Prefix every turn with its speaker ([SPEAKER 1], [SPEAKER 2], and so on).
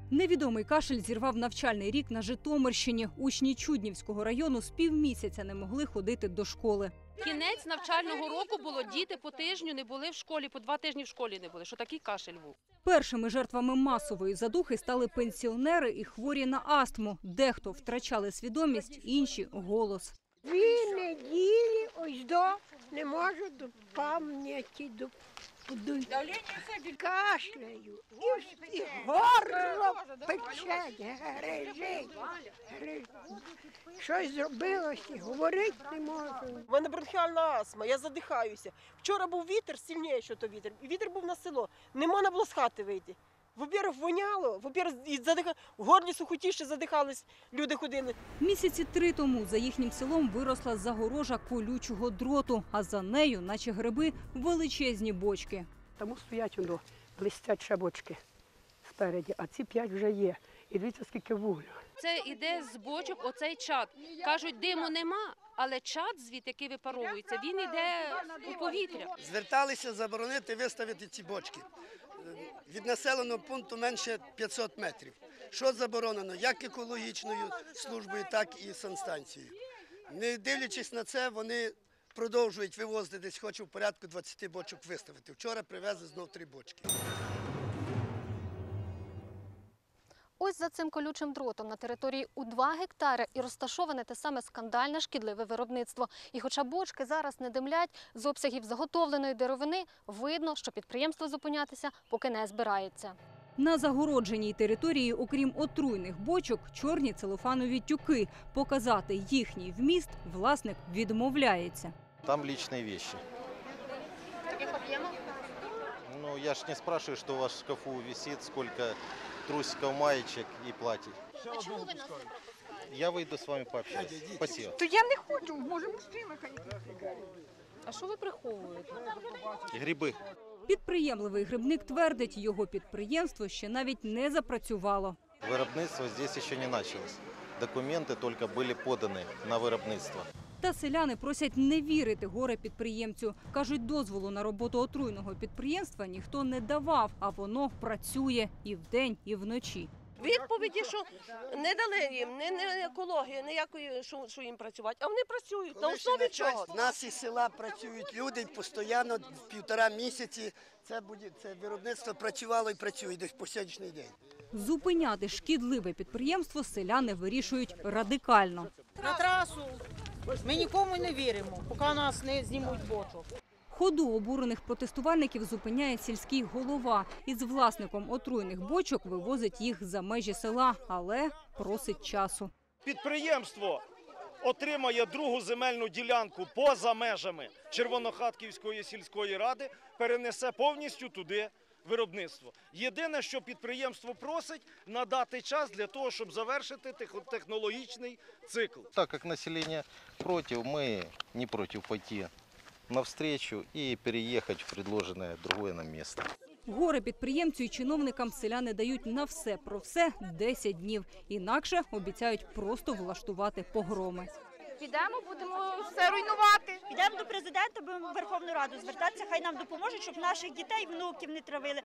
[SPEAKER 1] Невідомий кашель зірвав навчальний рік на Житомирщині. Учні Чуднівського району з півмісяця не могли ходити до школи.
[SPEAKER 2] Кінець навчального року було, діти по тижню не були в школі, по 2 тижні в школі не були, що такий кашель був.
[SPEAKER 1] Першими жертвами масової задухи стали пенсіонери і хворі на астму. Дехто втрачали свідомість, інші – голос.
[SPEAKER 3] 2 неділі, ось не можу до пам'яті, до кашляю, і горло пече, грижить. Щось зробилось, і говорити не можу.
[SPEAKER 4] У мене бронхіальна астма, я задихаюся. Вчора був вітер, сильніший то вітер. Вітер був на село, не можна було з хати вийти. Во-первых, воняло, в горлі сухотіше задихались, люди ходили.
[SPEAKER 1] Місяці 3 тому за їхнім селом виросла загорожа колючого дроту, а за нею, наче гриби, величезні бочки.
[SPEAKER 3] Тому стоять воно, блистять ще бочки спереді, а ці 5 вже є. І дивіться, скільки вуглю.
[SPEAKER 2] Це іде з бочок оцей чад. Кажуть, диму нема, але чад звідти, який випаровується, він йде у повітря.
[SPEAKER 5] Зверталися заборонити виставити ці бочки. Від населеного пункту менше 500 метрів. Що заборонено, як екологічною службою, так і санстанцією. Не дивлячись на це, вони продовжують вивозити десь, хочу в порядку 20 бочок виставити. Вчора привезли знов 3 бочки.
[SPEAKER 6] Ось за цим колючим дротом на території у 2 гектари і розташоване те саме скандальне шкідливе виробництво. І хоча бочки зараз не димлять, з обсягів заготовленої деревини видно, що підприємство зупинятися поки не збирається.
[SPEAKER 1] На загородженій території, окрім отруйних бочок, чорні целофанові тюки. Показати їхній вміст власник відмовляється.
[SPEAKER 7] Там личные вещи.
[SPEAKER 6] Таких об'ємів?
[SPEAKER 7] Ну, я ж не спрашиваю, что у вас в шкафу висит, сколько трусиков, маечек и платьев.
[SPEAKER 6] А чому ви нас не пропускаєте?
[SPEAKER 7] Я выйду с вами пообщаюсь. Спасибо.
[SPEAKER 3] То я не хочу, може мужчина хай.
[SPEAKER 2] А що ви приховуєте?
[SPEAKER 7] Грибы.
[SPEAKER 1] Підприємливий грибник твердить, його підприємство ще навіть не запрацювало.
[SPEAKER 7] Виробництво здесь еще не началось. Документы только были поданы на виробництво.
[SPEAKER 1] Та селяни просять не вірити горе-підприємцю. Кажуть, дозволу на роботу отруйного підприємства ніхто не давав, а воно працює і вдень, і вночі.
[SPEAKER 4] Відповіді, що не дали їм, ні екології, ніякої, що їм працювати, а вони працюють. На основі чого?
[SPEAKER 5] У нас із села працюють люди постійно 1,5 місяці. Це виробництво працювало і працює десь по сьогоднішній день.
[SPEAKER 1] Зупиняти шкідливе підприємство селяни вирішують радикально.
[SPEAKER 8] На трасу ми нікому не віримо, поки нас не знімуть бочок.
[SPEAKER 1] Ходу обурених протестувальників зупиняє сільський голова. Із власником отруйних бочок вивозить їх за межі села, але просить часу.
[SPEAKER 9] Підприємство отримає другу земельну ділянку поза межами Червонохатківської сільської ради, перенесе повністю туди виробництво. Єдине, що підприємство просить – надати час для того, щоб завершити технологічний цикл.
[SPEAKER 7] Так как население против, мы не против пойти навстречу и переехать в предложенное другое нам место.
[SPEAKER 1] Горе підприємцю і чиновникам селяни дають на все про все 10 днів. Інакше обіцяють просто влаштувати погроми.
[SPEAKER 10] Підемо, будемо все руйнувати. Підемо до президента, будемо в Верховну Раду звертатися, хай нам допоможуть, щоб наших дітей, внуків не травили.